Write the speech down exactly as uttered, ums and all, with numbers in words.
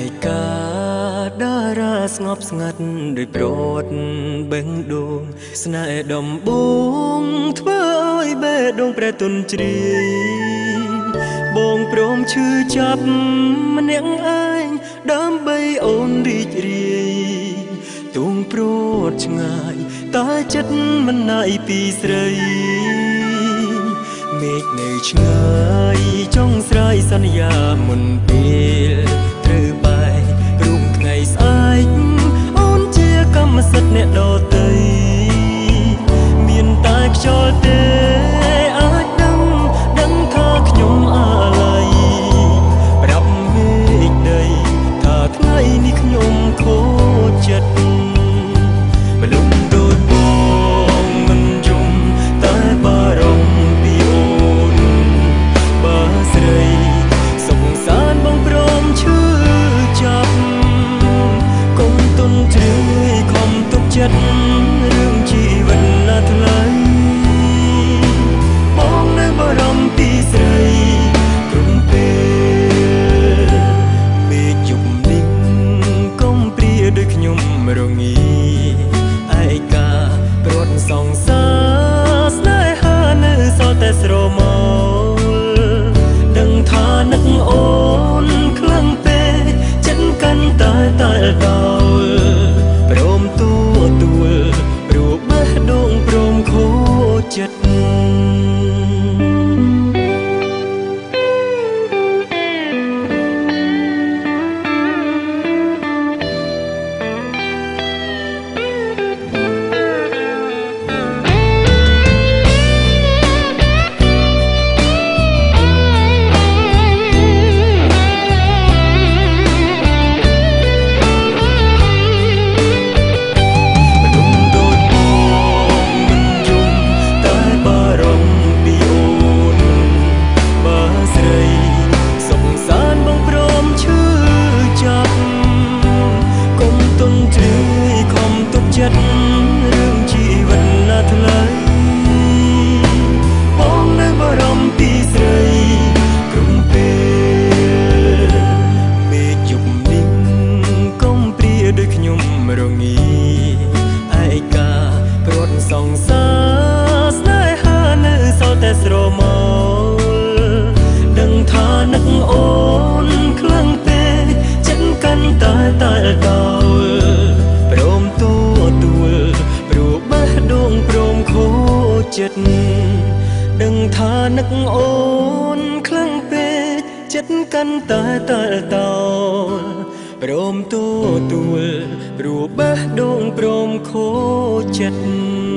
កាតារាស្ងប់ស្ងាត់ដោយប្រត់បេះដូងស្នេហ៍ដំបងធ្វើឲ្យបេះដូងប្រែទុនជ្រាយបងព្រមឈឺចាប់ម្នាក់ឯងដើម្បីអូនរីករាយទូងព្រួតឆ្ងាយតែចិត្តមិនណាយពីស្រីមេឃនៅឆ្ងាយចង់ស្រ័យសន្យាមុនពេលត្រូវបែករូបថ្ងៃស្អែកអូនជាកម្មសិទ្ធិអ្នកដទៃមានតែខ្យល់ទេអាចដឹងដឹងថាខ្ញុំអាឡ័យប្រាប់មេឃដីថាថ្ងៃនេះខ្ញុំខូចចិត្តបលំដូចបងមិនយំតែបារម្ភពីអូនបើស្រីសុខសាន្តបងព្រមឈឺចាប់កុំទុនជ្រឿយខំទុកចិត្តរឿងជីវិតណាថ្លៃបងនៅបារម្ភពីស្រីគ្រប់ពេលមេឃយប់នេះកុំព្រាដូចខ្ញុំរងាឯកាព្រាត់សងសាស្នេហានៅសល់តែស្រមោលដឹងថានឹកអូនខ្លាំងពេកចិត្តកាន់តែតែដល់ព្រមទូទួលព្រោះបេះដូងព្រមខូចចិត្តរឿងជីវិតណាថ្លៃបងនៅបារម្ភពីស្រីគ្រប់ពេលមេឃយប់នេះកុំព្រាដូចខ្ញុំរងាឯកាព្រាត់សងសាស្នេហានៅសល់តែស្រមោលដឹងថានឹកអូនខ្លាំងពេកចិត្តកាន់តែតែដល់ព្រមទូទួលព្រោះបេះដូងព្រមខូចចិត្តដឹងថានឹកអូនខ្លាំងពេកចិត្តកាន់តែតែតោព្រមទូទួលព្រោះបេះដូងព្រមខូចចិត្ត